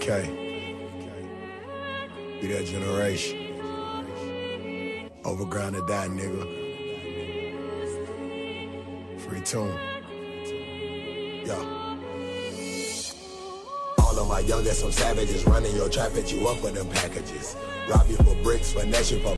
Okay. Be that generation. Overground to die, nigga. Free tune. Yo. All of my youngest, some savages running your trap, hit you up for them packages. Rob you for bricks, finesse you for